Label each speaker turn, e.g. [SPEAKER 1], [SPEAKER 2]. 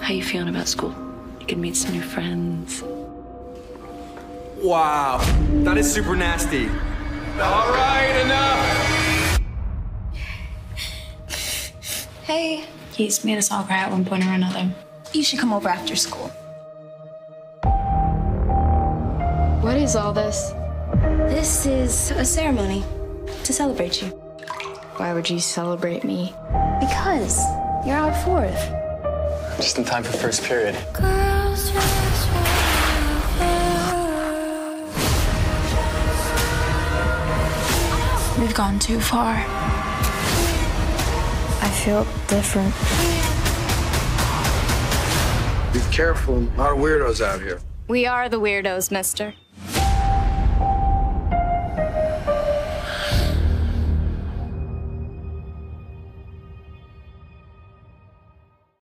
[SPEAKER 1] How you feeling about school? You can meet some new friends.
[SPEAKER 2] Wow, that is super nasty. All right, enough.
[SPEAKER 3] Hey.
[SPEAKER 4] He's made us all cry at one point or another.
[SPEAKER 3] You should come over after school.
[SPEAKER 4] What is all this?
[SPEAKER 3] This is a ceremony to celebrate you.
[SPEAKER 4] Why would you celebrate me?
[SPEAKER 3] Because you're our fourth.
[SPEAKER 5] Just in time for first period.
[SPEAKER 4] We've gone too far. I feel different.
[SPEAKER 6] Be careful, a lot of weirdos out here.
[SPEAKER 3] We are the weirdos, mister.